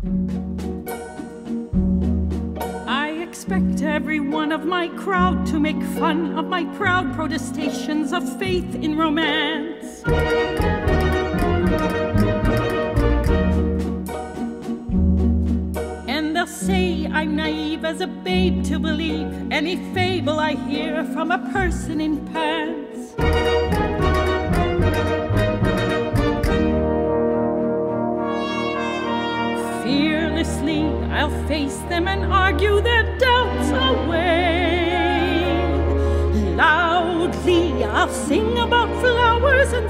I expect every one of my crowd to make fun of my proud protestations of faith in romance. And they'll say I'm naive as a babe to believe any fable I hear from a person in pants. Fearlessly, I'll face them and argue their doubts away. Loudly, I'll sing about flowers and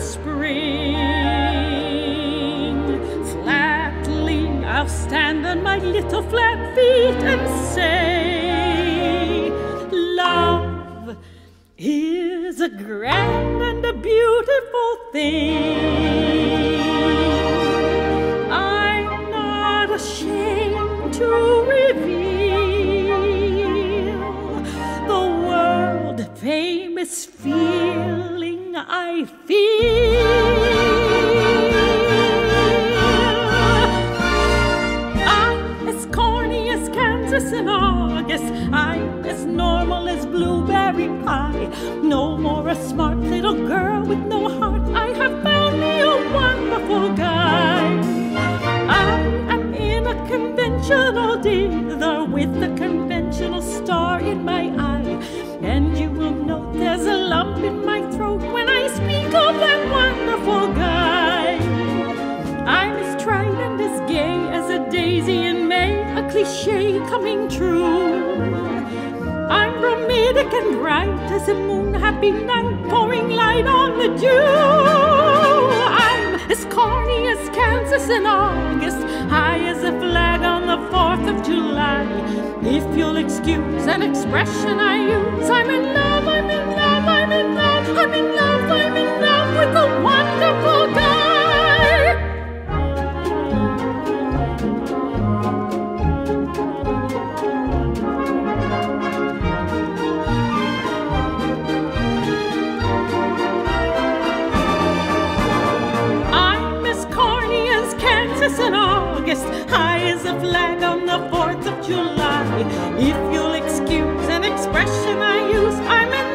spring. Flatly, I'll stand on my little flat feet and say, love is a grand and a beautiful thing. I'm not ashamed to reveal the world-famous feeling I feel. I'm as corny as Kansas in August. I'm as normal as blueberry pie. No more a smart little girl with no heart. I have found me a wonderful guy. I am in a conventional dither with a conventional star in my eye. And you will note there's a lump in my throat when I speak of that wonderful guy. I'm as tried and as gay as a daisy in May, a cliche coming true. I'm romantic and bright as a moon-happy night, pouring light on the dew. I'm as corny as Kansas in August, high as a flag on the 4th of July. If you'll excuse an expression I use, I'm in love, I'm in love, I'm in love, I'm in love, I'm in love with a wonderful guy. In August, high as a flag on the 4th of July. If you'll excuse an expression I use, I'm in